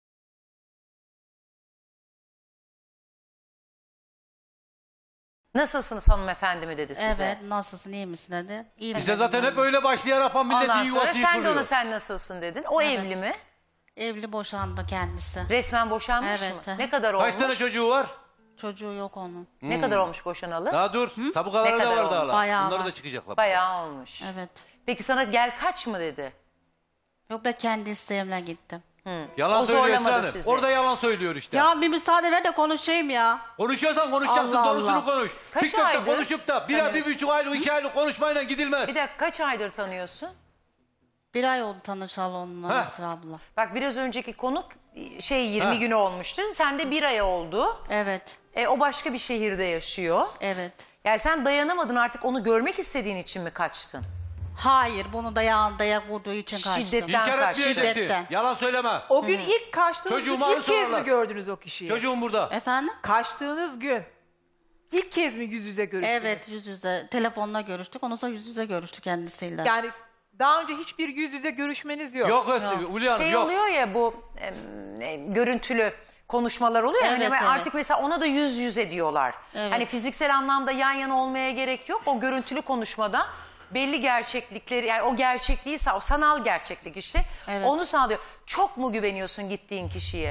[SPEAKER 1] Nasılsınız hanımefendi mi dedi size?
[SPEAKER 3] Evet, nasılsın, iyi misin dedi. İyi
[SPEAKER 2] İşte
[SPEAKER 3] misin
[SPEAKER 2] zaten
[SPEAKER 3] dedi.
[SPEAKER 2] hep öyle başlayarak yapan milletin
[SPEAKER 1] Ondan sonra
[SPEAKER 2] yuvası
[SPEAKER 1] sen de
[SPEAKER 2] yıkılıyor.
[SPEAKER 1] ona sen nasılsın dedin. O
[SPEAKER 3] Evet.
[SPEAKER 1] evli mi?
[SPEAKER 3] Evli, boşandı kendisi.
[SPEAKER 1] Resmen boşanmış
[SPEAKER 3] Evet,
[SPEAKER 1] mı?
[SPEAKER 3] hı.
[SPEAKER 1] Ne kadar olmuş?
[SPEAKER 2] Kaç tane çocuğu var?
[SPEAKER 3] Çocuğu yok onun.
[SPEAKER 1] Ne kadar olmuş boşanalı?
[SPEAKER 2] Daha dur. Sabıkaları
[SPEAKER 1] Ne
[SPEAKER 2] da
[SPEAKER 1] kadar
[SPEAKER 2] var
[SPEAKER 1] olmuş?
[SPEAKER 2] daha.
[SPEAKER 3] Bayağı
[SPEAKER 2] Bunları
[SPEAKER 3] var.
[SPEAKER 2] da çıkacaklar.
[SPEAKER 1] Bayağı olmuş.
[SPEAKER 3] Evet.
[SPEAKER 1] Peki sana gel kaç mı dedi?
[SPEAKER 3] Yok, ben kendi isteğimle gittim.
[SPEAKER 2] Yalan
[SPEAKER 1] O
[SPEAKER 2] söylüyor
[SPEAKER 1] zorlamadı
[SPEAKER 2] Esra Hanım.
[SPEAKER 1] sizi.
[SPEAKER 2] Orada yalan söylüyor işte.
[SPEAKER 3] Ya bir müsaade ver de konuşayım ya.
[SPEAKER 2] Konuşuyorsan konuşacaksın,
[SPEAKER 3] Allah
[SPEAKER 2] doğrusunu
[SPEAKER 3] Allah.
[SPEAKER 2] konuş.
[SPEAKER 1] Kaç
[SPEAKER 2] TikTok'ta
[SPEAKER 1] aydır
[SPEAKER 2] konuşup da bir ay, bir buçuk aylık, iki aylık konuşmayla gidilmez.
[SPEAKER 1] Bir dakika kaç aydır tanıyorsun?
[SPEAKER 3] Bir ay oldu tanışalı onunla
[SPEAKER 2] Ha.
[SPEAKER 3] Esra abla.
[SPEAKER 1] Bak biraz önceki konuk şey yirmi
[SPEAKER 2] Ha.
[SPEAKER 1] günü olmuştu. Sen de bir ay oldu.
[SPEAKER 3] Evet,
[SPEAKER 1] E, o başka bir şehirde yaşıyor.
[SPEAKER 3] evet.
[SPEAKER 1] Yani sen dayanamadın artık onu görmek istediğin için mi kaçtın?
[SPEAKER 3] Hayır, bunu da yağın dayak vurduğu için kaçtım.
[SPEAKER 1] Şiddetten
[SPEAKER 2] İnkar
[SPEAKER 1] kaç.
[SPEAKER 2] etmeyeceksin.
[SPEAKER 3] Şiddetten.
[SPEAKER 2] Yalan söyleme.
[SPEAKER 4] O gün ilk kaçtığınız
[SPEAKER 2] Çocuğumu
[SPEAKER 4] gün ilk kez
[SPEAKER 2] arıyorlar.
[SPEAKER 4] mi gördünüz o kişiyi?
[SPEAKER 2] Çocuğum burada.
[SPEAKER 3] Efendim?
[SPEAKER 4] Kaçtığınız gün ilk kez mi yüz yüze görüştünüz?
[SPEAKER 3] Evet, yüz yüze. Telefonla görüştük. Ondan sonra yüz yüze görüştük kendisiyle.
[SPEAKER 4] Yani daha önce hiçbir yüz yüze görüşmeniz yok.
[SPEAKER 2] Yok Esra, Hülya Hanım
[SPEAKER 1] Şey
[SPEAKER 2] yok.
[SPEAKER 1] oluyor ya bu em, e, görüntülü konuşmalar oluyor ya.
[SPEAKER 3] Evet,
[SPEAKER 1] hani
[SPEAKER 3] evet.
[SPEAKER 1] artık mesela ona da yüz yüze diyorlar.
[SPEAKER 3] Evet.
[SPEAKER 1] Hani fiziksel anlamda yan yana olmaya gerek yok. O görüntülü konuşmada belli gerçeklikleri yani o gerçekliği sağ, o sanal gerçeklik işte.
[SPEAKER 3] Evet.
[SPEAKER 1] Onu sağlıyor. Çok mu güveniyorsun gittiğin kişiye?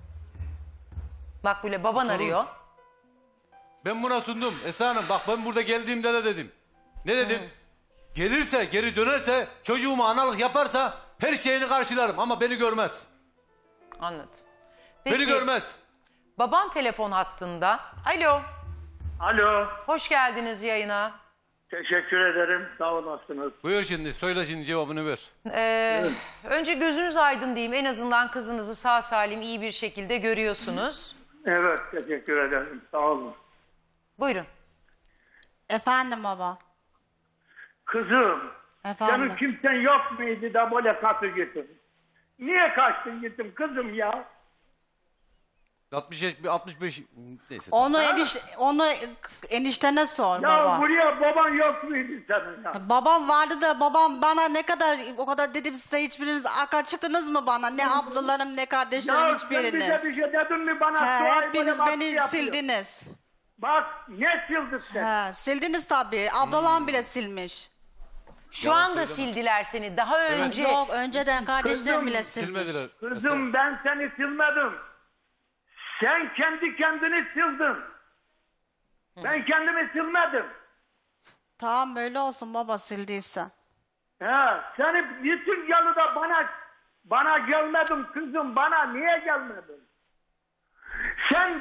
[SPEAKER 1] Bak böyle baban
[SPEAKER 2] Sorun.
[SPEAKER 1] arıyor.
[SPEAKER 2] Ben buna sundum. Esra Hanım bak ben burada geldiğimde de dedim. Ne dedim? Gelirse, geri dönerse, çocuğuma analık yaparsa her şeyini karşılarım ama beni görmez.
[SPEAKER 1] Anladım.
[SPEAKER 2] Beni
[SPEAKER 1] Peki,
[SPEAKER 2] görmez.
[SPEAKER 1] baban telefon hattında. Alo.
[SPEAKER 5] Alo,
[SPEAKER 1] Hoş geldiniz yayına.
[SPEAKER 5] teşekkür ederim. Sağ olasınız.
[SPEAKER 2] Buyur şimdi, söyle şimdi cevabını ver.
[SPEAKER 1] Ee, önce gözünüz aydın diyeyim. En azından kızınızı sağ salim iyi bir şekilde görüyorsunuz.
[SPEAKER 5] Evet, teşekkür ederim. Sağ olun.
[SPEAKER 1] Buyurun.
[SPEAKER 3] Efendim baba.
[SPEAKER 5] Kızım,
[SPEAKER 3] Efendim.
[SPEAKER 5] senin kimsen yok muydu da böyle katı gittin? Niye kaçtın gittin kızım ya?
[SPEAKER 2] altmış beş, altmış beş neyse.
[SPEAKER 3] Onu eniş, onu eniştene sor
[SPEAKER 5] Ya
[SPEAKER 3] baba.
[SPEAKER 5] buraya baban yok muydu senin ya?
[SPEAKER 3] Babam vardı da babam bana ne kadar o kadar dedim size, hiçbiriniz arka çıktınız mı bana? Ne ablalarım ne kardeşlerim,
[SPEAKER 5] Ya sen bize bir
[SPEAKER 3] hiçbiriniz.
[SPEAKER 5] şey dedin mi bana?
[SPEAKER 3] He,
[SPEAKER 5] Sual böyle
[SPEAKER 3] hepiniz
[SPEAKER 5] baskı
[SPEAKER 3] beni
[SPEAKER 5] yapıyor.
[SPEAKER 3] sildiniz.
[SPEAKER 5] Bak ne sildin sen?
[SPEAKER 3] He, sildiniz tabii. Ablalarım bile silmiş.
[SPEAKER 1] Şu
[SPEAKER 2] Yalan
[SPEAKER 1] anda
[SPEAKER 2] söyleme.
[SPEAKER 1] sildiler seni. Daha önce
[SPEAKER 3] Yok, önceden kardeşlerim
[SPEAKER 5] Kızım,
[SPEAKER 3] bile silmiş.
[SPEAKER 2] Silmediler.
[SPEAKER 5] Kızım ben seni silmedim. Sen kendi kendini sildin. Ben kendimi silmedim.
[SPEAKER 3] Tamam, öyle olsun baba, sildiyse.
[SPEAKER 5] He, seni bütün yalıda bana bana gelmedin kızım, bana niye gelmedin? Sen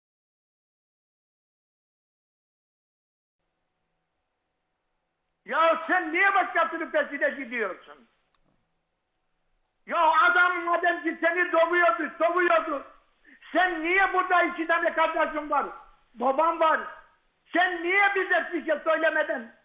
[SPEAKER 5] ya sen niye başkasının peşine gidiyorsun? Ya adam madem ki seni dövüyordu, sovuyordu. Sen niye burada iki tane kardeşin var? Babam var. Sen niye bize bir şey söylemedin?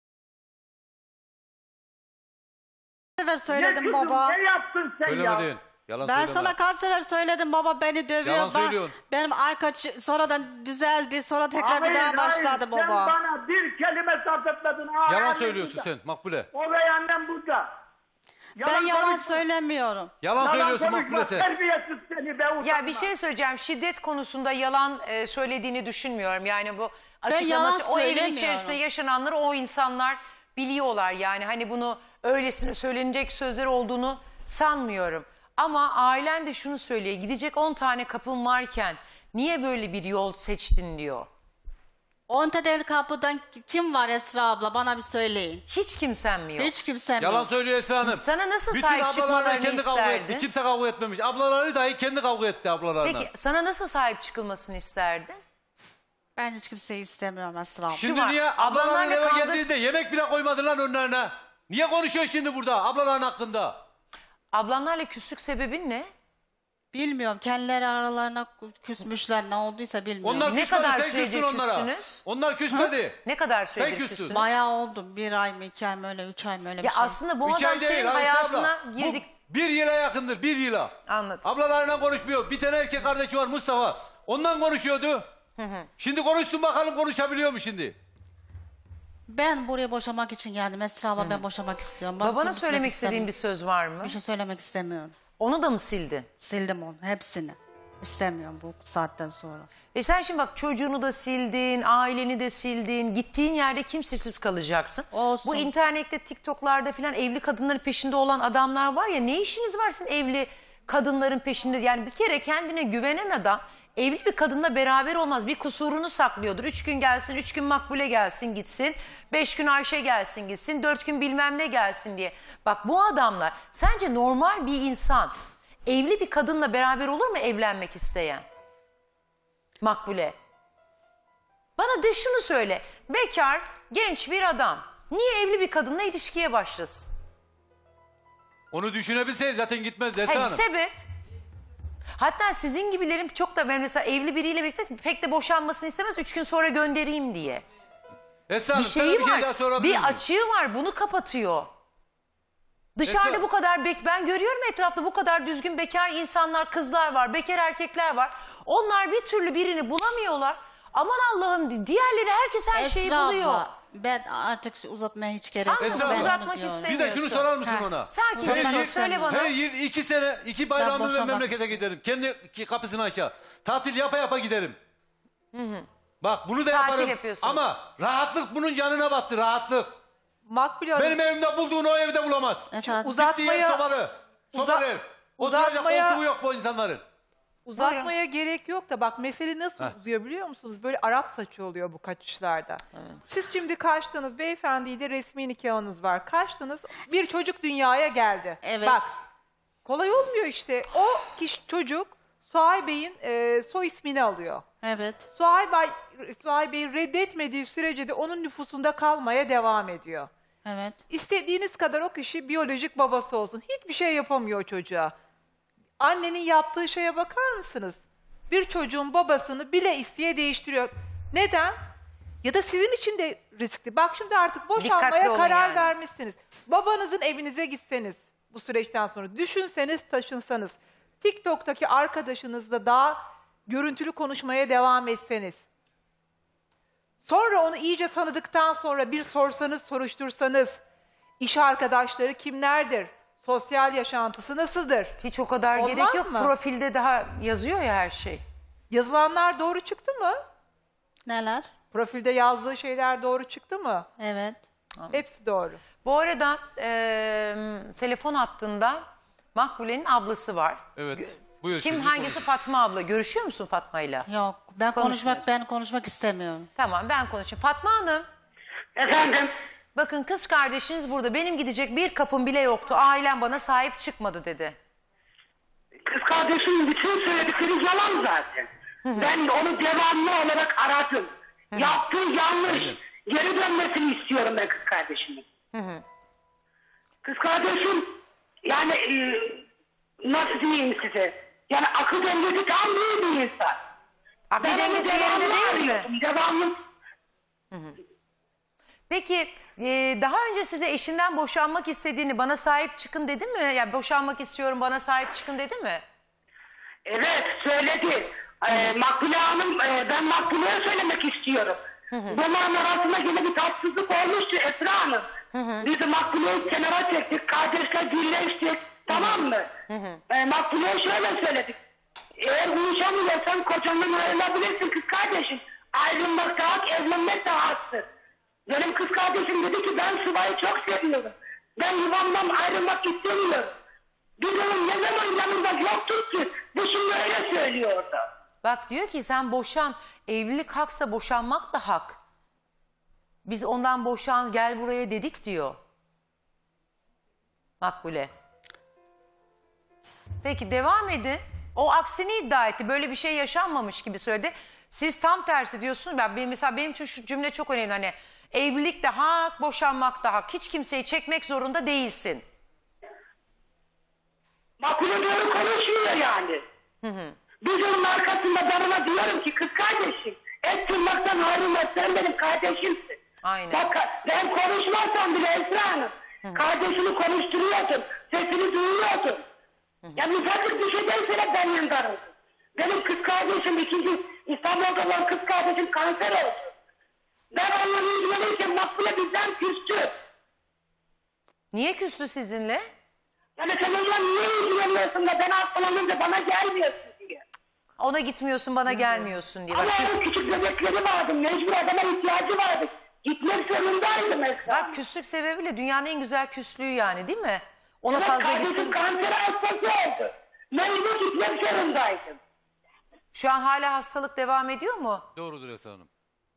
[SPEAKER 3] Kaç sefer
[SPEAKER 5] Ne
[SPEAKER 3] söyledim
[SPEAKER 5] kızım,
[SPEAKER 3] baba.
[SPEAKER 5] ne yaptın sen ya?
[SPEAKER 2] Söylemedin. Yalan
[SPEAKER 3] Ben
[SPEAKER 2] söyleme.
[SPEAKER 3] sana kaç sefer söyledim baba, beni dövüyor.
[SPEAKER 2] Yalan
[SPEAKER 3] Ben-
[SPEAKER 2] söylüyorsun.
[SPEAKER 3] benim arka çı- sonradan düzeldi, sonra tekrar bir daha
[SPEAKER 5] Hayır,
[SPEAKER 3] başladı
[SPEAKER 5] hayır,
[SPEAKER 3] baba.
[SPEAKER 5] Sen bana bir kelime sarf etmedin. Aa,
[SPEAKER 2] Yalan
[SPEAKER 5] annem
[SPEAKER 2] söylüyorsun
[SPEAKER 5] burada.
[SPEAKER 2] sen Makbule.
[SPEAKER 5] O ve annem burada.
[SPEAKER 3] Ben yalan
[SPEAKER 5] konuşma.
[SPEAKER 3] söylemiyorum.
[SPEAKER 2] Yalan,
[SPEAKER 5] Yalan
[SPEAKER 2] söylüyorsun
[SPEAKER 5] konuşma,
[SPEAKER 2] Makbule sen.
[SPEAKER 5] terbiyesiz seni be utanma.
[SPEAKER 1] ya bir şey söyleyeceğim. Şiddet konusunda yalan e, söylediğini düşünmüyorum. Yani bu
[SPEAKER 3] yalan
[SPEAKER 1] açıklaması o evin
[SPEAKER 3] söylemiyorum.
[SPEAKER 1] içerisinde yaşananları o insanlar biliyorlar. Yani hani bunu öylesine söylenecek sözler olduğunu sanmıyorum. Ama ailen de şunu söylüyor. Gidecek on tane kapın varken niye böyle bir yol seçtin diyor.
[SPEAKER 3] Ontedel kapıdan kim var Esra abla, bana bir söyleyin.
[SPEAKER 1] Hiç kimsen mi yok?
[SPEAKER 3] Hiç kimsem
[SPEAKER 2] Yalan
[SPEAKER 3] yok.
[SPEAKER 2] söylüyor Esra Hanım.
[SPEAKER 1] Sana nasıl
[SPEAKER 2] Bütün
[SPEAKER 1] sahip
[SPEAKER 2] ablaları
[SPEAKER 1] çıkmalarını
[SPEAKER 2] kendi kavga etti.
[SPEAKER 1] isterdin?
[SPEAKER 2] Kimse kavga etmemiş. Ablaları dahi kendi kavga etti ablalarına.
[SPEAKER 1] Peki sana nasıl sahip çıkılmasını isterdin?
[SPEAKER 3] Ben hiç kimseyi istemiyorum Esra abla.
[SPEAKER 2] Şimdi
[SPEAKER 1] var,
[SPEAKER 2] niye
[SPEAKER 1] ablanlarla
[SPEAKER 2] ablaların eve
[SPEAKER 1] kavgası-
[SPEAKER 2] geldiğinde yemek bile koymadın lan önlerine? Niye konuşuyorsun şimdi burada ablaların hakkında?
[SPEAKER 1] Ablanlarla küslük sebebin ne?
[SPEAKER 3] Bilmiyorum. Kendileri aralarına küsmüşler. Ne olduysa bilmiyorum.
[SPEAKER 2] Onlar
[SPEAKER 1] Ne
[SPEAKER 2] küsmedi,
[SPEAKER 1] kadar
[SPEAKER 2] sen
[SPEAKER 1] süredir
[SPEAKER 2] küstün onlara.
[SPEAKER 1] küssünüz?
[SPEAKER 2] Onlar küsmedi.
[SPEAKER 1] Ne kadar
[SPEAKER 2] Sen
[SPEAKER 1] süredir
[SPEAKER 2] küstün.
[SPEAKER 1] küssünüz?
[SPEAKER 3] Bayağı oldum. Bir ay mı, iki ay mı öyle, üç ay mı öyle bir
[SPEAKER 1] Ya
[SPEAKER 3] şey.
[SPEAKER 1] aslında bu
[SPEAKER 2] Üç
[SPEAKER 1] adam
[SPEAKER 2] ay değil
[SPEAKER 1] senin
[SPEAKER 2] Ayşe
[SPEAKER 1] hayatına
[SPEAKER 2] abla.
[SPEAKER 1] girdik.
[SPEAKER 2] Bu bir yıla yakındır, bir yıla.
[SPEAKER 1] Anladım.
[SPEAKER 2] Ablalarıyla konuşmuyor. Bir tane erkek kardeşi var Mustafa. Ondan konuşuyordu. Şimdi konuşsun bakalım konuşabiliyor mu şimdi?
[SPEAKER 3] Ben buraya boşamak için geldim. Esra abla ben boşamak istiyorum. Başka
[SPEAKER 1] Babana
[SPEAKER 3] gitmek
[SPEAKER 1] söylemek istediğin bir
[SPEAKER 3] istemiyorum.
[SPEAKER 1] söz var mı?
[SPEAKER 3] Bir şey söylemek istemiyorum.
[SPEAKER 1] Onu da mı sildin?
[SPEAKER 3] Sildim onu. Hepsini. İstemiyorum bu saatten sonra.
[SPEAKER 1] E sen şimdi bak çocuğunu da sildin, aileni de sildin. Gittiğin yerde kimsesiz kalacaksın.
[SPEAKER 3] Olsun.
[SPEAKER 1] Bu internette, TikTok'larda falan evli kadınların peşinde olan adamlar var ya, ne işiniz var sizin evli kadınların peşinde? Yani bir kere kendine güvenen adam evli bir kadınla beraber olmaz. Bir kusurunu saklıyordur. Üç gün gelsin, üç gün Makbule gelsin gitsin. Beş gün Ayşe gelsin gitsin, dört gün bilmem ne gelsin diye. Bak bu adamlar, sence normal bir insan evli bir kadınla beraber olur mu evlenmek isteyen? Makbule. Bana de şunu söyle. Bekar, genç bir adam niye evli bir kadınla ilişkiye başlasın?
[SPEAKER 2] Onu düşünebilseydi zaten gitmez Esra
[SPEAKER 1] Hayır,
[SPEAKER 2] Hanım.
[SPEAKER 1] sebep? Hatta sizin gibilerin çok da, ben mesela evli biriyle birlikte pek de boşanmasını istemez. Üç gün sonra göndereyim diye.
[SPEAKER 2] Esra
[SPEAKER 1] Bir
[SPEAKER 2] Hanım sana
[SPEAKER 1] şeyi
[SPEAKER 2] bir şey
[SPEAKER 1] var.
[SPEAKER 2] daha sorabilir
[SPEAKER 1] Bir
[SPEAKER 2] miyim?
[SPEAKER 1] açığı var. Bunu kapatıyor. Dışarıda
[SPEAKER 2] Esra-
[SPEAKER 1] bu kadar bek ben görüyorum etrafta bu kadar düzgün bekar insanlar, kızlar var, bekar erkekler var. Onlar bir türlü birini bulamıyorlar. Aman Allah'ım, diğerleri herkes her şeyi
[SPEAKER 3] Esra
[SPEAKER 1] buluyor.
[SPEAKER 3] abla ben artık uzatmaya hiç gerek yok.
[SPEAKER 1] Anladım,
[SPEAKER 3] Ben onu
[SPEAKER 1] uzatmak
[SPEAKER 3] diyorum.
[SPEAKER 1] istemiyorum.
[SPEAKER 2] Bir de şunu sorar mısın
[SPEAKER 3] Ha.
[SPEAKER 2] ona?
[SPEAKER 1] Sakin
[SPEAKER 2] Her
[SPEAKER 1] ol,
[SPEAKER 2] yıl-
[SPEAKER 1] söyle bana.
[SPEAKER 2] Her yıl iki sene, iki bayramı ve
[SPEAKER 3] boşanmak
[SPEAKER 2] memlekete
[SPEAKER 3] istiyorum.
[SPEAKER 2] giderim. Kendi ki- kapısını aşağı. Tatil yapa yapa giderim. Bak bunu da
[SPEAKER 1] Tatil
[SPEAKER 2] yaparım.
[SPEAKER 1] yapıyorsunuz.
[SPEAKER 2] Ama rahatlık bunun canına battı, rahatlık.
[SPEAKER 4] Makbule Hanım,
[SPEAKER 2] Benim evimde bulduğunu o evde bulamaz.
[SPEAKER 3] Efendim?
[SPEAKER 4] Uzat-
[SPEAKER 2] Gittiği ev
[SPEAKER 4] Uzatmaya-
[SPEAKER 2] sobalı. Sobalı
[SPEAKER 4] Uza-
[SPEAKER 2] ev. Oturacak
[SPEAKER 4] uzatmaya-
[SPEAKER 2] koltuğu yok bu insanların.
[SPEAKER 4] uzatmaya gerek yok da bak mesele nasıl
[SPEAKER 2] Heh.
[SPEAKER 4] uzuyor biliyor musunuz? Böyle Arap saçı oluyor bu kaçışlarda. Siz şimdi kaçtınız, beyefendiyle resmi nikahınız var. Kaçtınız, bir çocuk dünyaya geldi.
[SPEAKER 3] Evet.
[SPEAKER 4] Bak, kolay olmuyor işte. O kişi çocuk Suay Bey'in e, soy ismini alıyor.
[SPEAKER 3] Evet.
[SPEAKER 4] Suay Bey, Suay Bey reddetmediği sürece de onun nüfusunda kalmaya devam ediyor.
[SPEAKER 3] Evet.
[SPEAKER 4] İstediğiniz kadar o kişi biyolojik babası olsun. Hiçbir şey yapamıyor çocuğa. Annenin yaptığı şeye bakar mısınız? Bir çocuğun babasını bile isteye değiştiriyor. Neden? Ya da sizin için de riskli. Bak şimdi artık
[SPEAKER 1] Dikkatli
[SPEAKER 4] boşanmaya
[SPEAKER 1] olun
[SPEAKER 4] karar
[SPEAKER 1] yani.
[SPEAKER 4] vermişsiniz. Babanızın evinize gitseniz bu süreçten sonra düşünseniz, taşınsanız, TikTok'taki arkadaşınızla daha görüntülü konuşmaya devam etseniz, sonra onu iyice tanıdıktan sonra bir sorsanız, soruştursanız, iş arkadaşları kimlerdir? Sosyal yaşantısı nasıldır?
[SPEAKER 1] Hiç o kadar
[SPEAKER 4] Olmaz
[SPEAKER 1] gerek yok.
[SPEAKER 4] mı?
[SPEAKER 1] Profilde daha yazıyor ya her şey.
[SPEAKER 4] Yazılanlar doğru çıktı mı?
[SPEAKER 3] Neler?
[SPEAKER 4] Profilde yazdığı şeyler doğru çıktı mı?
[SPEAKER 3] Evet.
[SPEAKER 4] Hepsi doğru.
[SPEAKER 1] Bu arada e, telefon hattında Makbule'nin ablası var.
[SPEAKER 2] Evet. Buyur
[SPEAKER 1] Kim
[SPEAKER 2] şimdi
[SPEAKER 1] hangisi?
[SPEAKER 2] konuş.
[SPEAKER 1] Fatma abla. Görüşüyor musun Fatma'yla?
[SPEAKER 3] Yok. Ben
[SPEAKER 1] Konuşmuyoruz.
[SPEAKER 3] konuşmak ben konuşmak istemiyorum.
[SPEAKER 1] Tamam, ben konuşayım. Fatma Hanım,
[SPEAKER 5] Efendim?
[SPEAKER 1] bakın kız kardeşiniz burada. Benim gidecek bir kapım bile yoktu. Ailem bana sahip çıkmadı dedi.
[SPEAKER 5] Kız kardeşimin bütün söyledikleri yalan zaten. Ben onu devamlı olarak aradım. Yaptığı yanlış. Geri dönmesini istiyorum ben kız kardeşimin. Kız kardeşim yani e, nasıl diyeyim size? Yani akıl dengesi tam değil bir insan.
[SPEAKER 1] Aklı
[SPEAKER 5] Ben onu
[SPEAKER 1] dengesi
[SPEAKER 5] devamlı
[SPEAKER 1] yerinde değil mi?
[SPEAKER 5] arıyordum, devamlı.
[SPEAKER 1] Peki e, daha önce size eşinden boşanmak istediğini, bana sahip çıkın dedi mi? Yani boşanmak istiyorum, bana sahip çıkın dedi mi?
[SPEAKER 5] Evet söyledi. Ee, Makbule Hanım e, ben Makbule'ye söylemek istiyorum. Bunların arasında yine bir tatsızlık olmuştu Esra Hanım. Biz de Makbule'yi kenara çektik. Kardeşler birleştik. Tamam mı? Ee, Makbule'ye şöyle söyledik. Eğer uyuşamıyorsan kocandan ayrılabilirsin kız kardeşim. Ayrılmak daha hak, evlenmek daha haktır. Benim kız kardeşim dedi ki ben Sıva'yı çok seviyorum. Ben yuvamdan ayrılmak istemiyorum. Biz onun ne zaman yanında yoktuk ki bu şimdi öyle söylüyordu.
[SPEAKER 1] Bak diyor ki sen boşan, evlilik haksa boşanmak da hak. Biz ondan boşan, gel buraya dedik diyor. Makbule. Peki devam edin. O aksini iddia etti. Böyle bir şey yaşanmamış gibi söyledi. Siz tam tersi diyorsunuz. Ben, benim, mesela benim için şu cümle çok önemli. Hani evlilik de hak, boşanmak da hak. Hiç kimseyi çekmek zorunda değilsin.
[SPEAKER 6] Bak bunu doğru konuşmuyor yani.
[SPEAKER 1] Hı hı.
[SPEAKER 6] Bir onun arkasında ben ona diyorum ki kız kardeşim et tırmaktan ayrılmaz, sen benim kardeşimsin.
[SPEAKER 1] Aynen.
[SPEAKER 6] Bak ben konuşmazsam bile Esra Hanım kardeşini konuşturuyordum, sesini duyuyordum. Yani ufacık bir şeyden sonra ben yandarım. Benim kız kardeşim ikinci İstanbul'da olan kız kardeşim kanser oldu. Ben onunla ilgilenirken Makbule bizden küstü.
[SPEAKER 1] Niye küstü sizinle?
[SPEAKER 6] Yani sen onunla niye ilgileniyorsun da ben hastalanınca bana gelmiyorsun diye.
[SPEAKER 1] Ona gitmiyorsun, bana gelmiyorsun diye. Bak,
[SPEAKER 6] Ama
[SPEAKER 1] küs-
[SPEAKER 6] onun küçük bebekleri vardı. Mecbur adama ihtiyacı vardı. Gitmek zorundaydı mesela.
[SPEAKER 1] Bak küslük sebebiyle dünyanın en güzel küslüğü yani, değil mi? Ona
[SPEAKER 6] Evet,
[SPEAKER 1] fazla
[SPEAKER 6] kardeşim
[SPEAKER 1] gittin.
[SPEAKER 6] kanser hastası oldu. Mecbur gitmek zorundaydım.
[SPEAKER 1] Şu an hala hastalık devam ediyor mu?
[SPEAKER 2] Doğrudur Esra Hanım.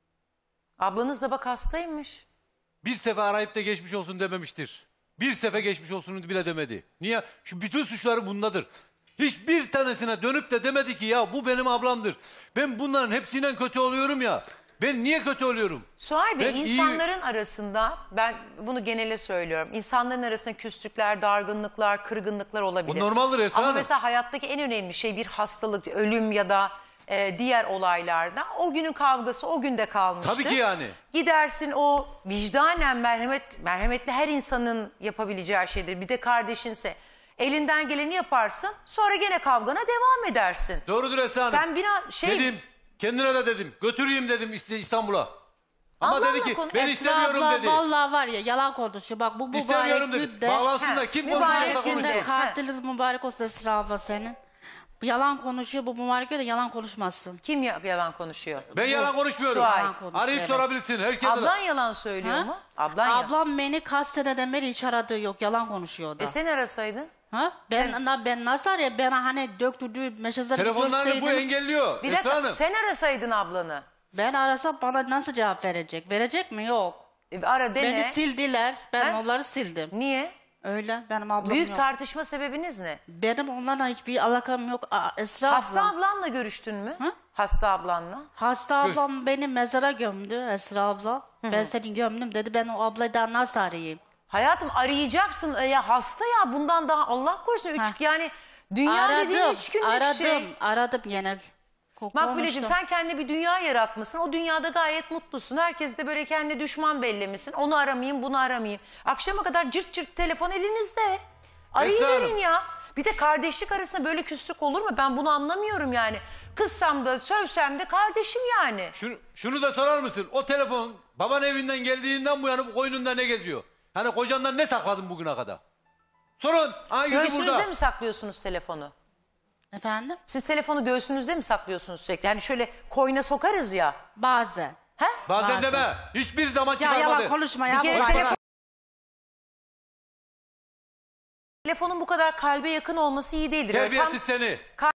[SPEAKER 1] Ablanız da bak hastaymış.
[SPEAKER 2] Bir sefer arayıp da geçmiş olsun dememiştir. Bir sefer geçmiş olsun bile demedi. Niye? Şu bütün suçları bundadır. Hiçbir tanesine dönüp de demedi ki ya bu benim ablamdır. Ben bunların hepsinden kötü oluyorum ya. Ben niye kötü oluyorum?
[SPEAKER 1] Suay Bey,
[SPEAKER 2] Ben iyi-
[SPEAKER 1] insanların arasında, ben bunu genele söylüyorum, insanların arasında küslükler, dargınlıklar, kırgınlıklar olabilir.
[SPEAKER 2] Bu normaldir Esra
[SPEAKER 1] Ama
[SPEAKER 2] Hanım.
[SPEAKER 1] mesela hayattaki en önemli şey bir hastalık, ölüm ya da e, diğer olaylarda o günün kavgası o günde kalmıştır.
[SPEAKER 2] Tabii ki yani.
[SPEAKER 1] Gidersin, o vicdanen merhamet, merhametli her insanın yapabileceği şeydir. Bir de kardeşinse elinden geleni yaparsın, sonra gene kavgana devam edersin.
[SPEAKER 2] Doğrudur Esra Hanım.
[SPEAKER 1] Sen biraz şey...
[SPEAKER 2] Dedim, kendine de dedim. Götüreyim dedim İst- İstanbul'a. Ama
[SPEAKER 1] Allah'la
[SPEAKER 2] dedi ki
[SPEAKER 1] konu-
[SPEAKER 2] ben
[SPEAKER 3] Esra
[SPEAKER 2] istemiyorum
[SPEAKER 3] abla
[SPEAKER 2] dedi.
[SPEAKER 3] vallahi var ya yalan konuşuyor. Bak bu
[SPEAKER 2] İstemiyorum
[SPEAKER 3] mübarek
[SPEAKER 2] dedi.
[SPEAKER 3] günde.
[SPEAKER 2] Bağlansın da
[SPEAKER 1] He,
[SPEAKER 2] kim
[SPEAKER 1] mübarek
[SPEAKER 2] konuşuyorsa
[SPEAKER 1] günde.
[SPEAKER 2] konuşsun.
[SPEAKER 3] Günde katiliniz mübarek olsun Esra abla senin. Bu yalan konuşuyor, bu mübarek günde yalan konuşmasın.
[SPEAKER 1] Kim ya- yalan konuşuyor?
[SPEAKER 2] Ben yalan konuşmuyorum.
[SPEAKER 1] Suay.
[SPEAKER 3] Yalan konuşuyor,
[SPEAKER 2] Arayıp
[SPEAKER 3] evet.
[SPEAKER 2] sorabilirsin. Herkese
[SPEAKER 1] Ablan yalan söylüyor
[SPEAKER 3] Ha?
[SPEAKER 1] mu? Ablan ya-
[SPEAKER 3] Ablam beni kaç seneden beri hiç aradığı yok, yalan konuşuyor da.
[SPEAKER 1] E sen arasaydın.
[SPEAKER 3] Ha? Ben na, ben nasıl arayayım? Ben hani döktürdüğü meşazları
[SPEAKER 2] Telefonlarını bu engelliyor.
[SPEAKER 1] Bir
[SPEAKER 2] Esra
[SPEAKER 1] dakika,
[SPEAKER 2] Hanım.
[SPEAKER 1] sen arasaydın ablanı.
[SPEAKER 3] Ben arasam bana nasıl cevap verecek? Verecek mi? Yok.
[SPEAKER 1] E, ara dene.
[SPEAKER 3] Beni sildiler. Ben
[SPEAKER 1] Ha?
[SPEAKER 3] onları sildim.
[SPEAKER 1] Niye?
[SPEAKER 3] Öyle. Benim ablam
[SPEAKER 1] Büyük
[SPEAKER 3] yok.
[SPEAKER 1] tartışma sebebiniz ne?
[SPEAKER 3] Benim onlarla hiçbir alakam yok. Aa, Esra
[SPEAKER 1] Hasta
[SPEAKER 3] ablam.
[SPEAKER 1] ablanla görüştün mü?
[SPEAKER 3] Hı?
[SPEAKER 1] Hasta ablanla.
[SPEAKER 3] Hasta ablam beni mezara gömdü Esra abla. Ben seni gömdüm dedi. Ben o ablayı daha nasıl arayayım?
[SPEAKER 1] Hayatım arayacaksın. E, ya hasta ya, bundan daha Allah korusun. Üç,
[SPEAKER 3] Ha.
[SPEAKER 1] yani dünya dediğin
[SPEAKER 3] Aradım.
[SPEAKER 1] üç günlük
[SPEAKER 3] Aradım.
[SPEAKER 1] şey.
[SPEAKER 3] Aradım yine. Ko-
[SPEAKER 1] Makbuleciğim,
[SPEAKER 3] konuştum.
[SPEAKER 1] sen kendine bir dünya yaratmışsın. O dünyada gayet mutlusun. Herkes de böyle kendine düşman bellemişsin. Onu aramayayım, bunu aramayayım. Akşama kadar cırt cırt telefon elinizde. Arayıverin
[SPEAKER 2] Hanım.
[SPEAKER 1] ya. Bir de kardeşlik arasında böyle küslük olur mu? Ben bunu anlamıyorum yani. Kızsam da sövsem de kardeşim yani.
[SPEAKER 2] Şunu, şunu da sorar mısın? O telefon baban evinden geldiğinden bu yana bu koynunda ne geziyor? Hani kocandan ne sakladın bugüne kadar? Sorun. Ha, yüzü
[SPEAKER 1] Göğsünüzde
[SPEAKER 2] burada.
[SPEAKER 1] mi saklıyorsunuz telefonu?
[SPEAKER 3] Efendim?
[SPEAKER 1] Siz telefonu göğsünüzde mi saklıyorsunuz sürekli? Yani şöyle koyuna sokarız ya.
[SPEAKER 3] Bazen.
[SPEAKER 1] He?
[SPEAKER 2] Bazen,
[SPEAKER 3] Bazen.
[SPEAKER 2] deme. Hiçbir zaman
[SPEAKER 3] Ya
[SPEAKER 2] çıkarmadı.
[SPEAKER 3] yalan konuşma ya.
[SPEAKER 1] Bir kere
[SPEAKER 3] bu-
[SPEAKER 1] telefon- Telefonun bu kadar kalbe yakın olması iyi değildir. Öyle tam-
[SPEAKER 2] Terbiyesiz seni.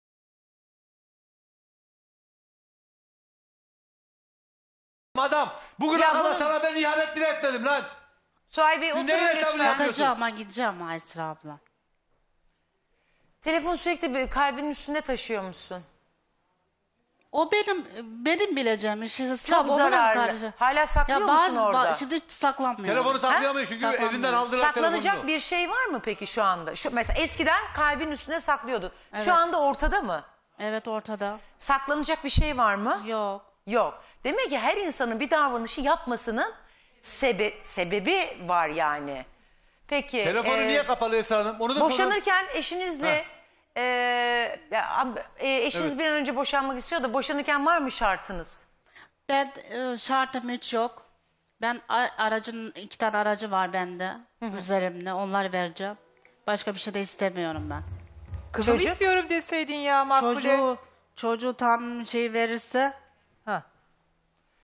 [SPEAKER 2] Adam bugüne
[SPEAKER 1] Ya
[SPEAKER 2] kadar
[SPEAKER 1] bunu-
[SPEAKER 2] sana ben ihanet bile etmedim lan.
[SPEAKER 1] Suay Bey,
[SPEAKER 2] Siz
[SPEAKER 1] oturun
[SPEAKER 2] nereye
[SPEAKER 1] lütfen.
[SPEAKER 2] hesabını yapıyorsunuz?
[SPEAKER 3] Bakacağım ha gideceğim ha Esra abla.
[SPEAKER 1] Telefon sürekli bir kalbinin üstünde taşıyor musun?
[SPEAKER 3] O benim benim bileceğim iş. Esra
[SPEAKER 1] Çok
[SPEAKER 3] abla, ona mı
[SPEAKER 1] zararlı.
[SPEAKER 3] karışacak?
[SPEAKER 1] Hala saklıyor
[SPEAKER 3] Ya
[SPEAKER 1] musun
[SPEAKER 3] bazı,
[SPEAKER 1] orada?
[SPEAKER 3] ba- şimdi saklanmıyor.
[SPEAKER 2] Telefonu saklayamıyor çünkü
[SPEAKER 3] Saklanmıyor.
[SPEAKER 2] elinden aldılar
[SPEAKER 1] Saklanacak
[SPEAKER 2] telefonunu.
[SPEAKER 1] bir şey var mı peki şu anda? Şu, mesela eskiden kalbin üstüne saklıyordun.
[SPEAKER 3] Evet.
[SPEAKER 1] Şu anda ortada mı?
[SPEAKER 3] Evet ortada.
[SPEAKER 1] Saklanacak bir şey var mı?
[SPEAKER 3] Yok.
[SPEAKER 1] Yok. Demek ki her insanın bir davranışı yapmasının sebe sebebi var yani. Peki.
[SPEAKER 2] Telefonu
[SPEAKER 1] e,
[SPEAKER 2] niye kapalı Esra Hanım? Onu da sorun.
[SPEAKER 1] Boşanırken eşinizle e, ya, e, eşiniz
[SPEAKER 2] Evet.
[SPEAKER 1] bir an önce boşanmak istiyor da boşanırken var mı şartınız?
[SPEAKER 3] Ben e, şartım hiç yok. Ben a- aracın iki tane aracı var bende. Üzerimde. Onları vereceğim. Başka bir şey de istemiyorum ben.
[SPEAKER 4] Kızımı
[SPEAKER 1] Çocuk?
[SPEAKER 4] istiyorum deseydin ya Makbule.
[SPEAKER 3] Çocuğu çocuğu tam şey verirse